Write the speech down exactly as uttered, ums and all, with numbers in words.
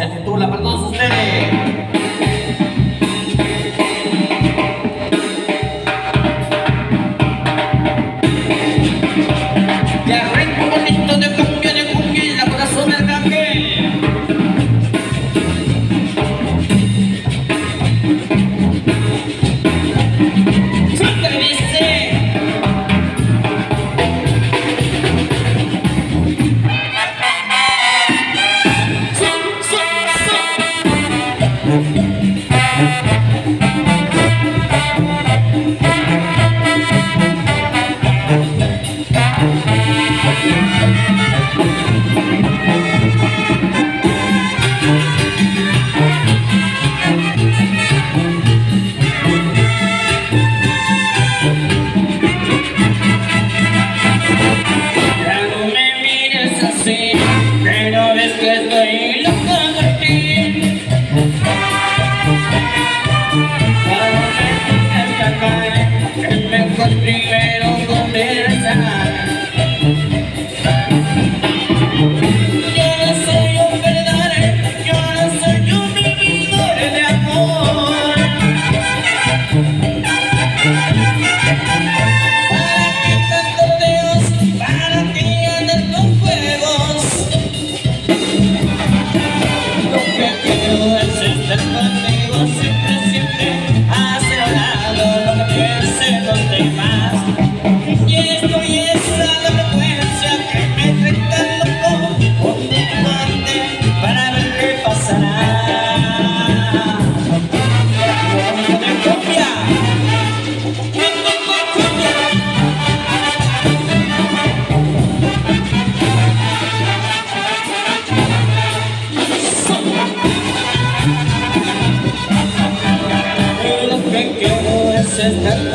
se titula para todos ustedes. Pero ves que estoy loca por ti. Hasta caer, que me contribuyeron conversar. Yo no soy un verdadero, yo no soy un vividor de amor. Para qué tanto Dios, para ti andar con fuegos. Conmigo siempre, siempre hacer a un lado lo que piensen los demás. Y esto y esa delincuencia que me trae tan loco con tu amante para ver qué pasará. ¡De cumbia! Lo que quiero es estar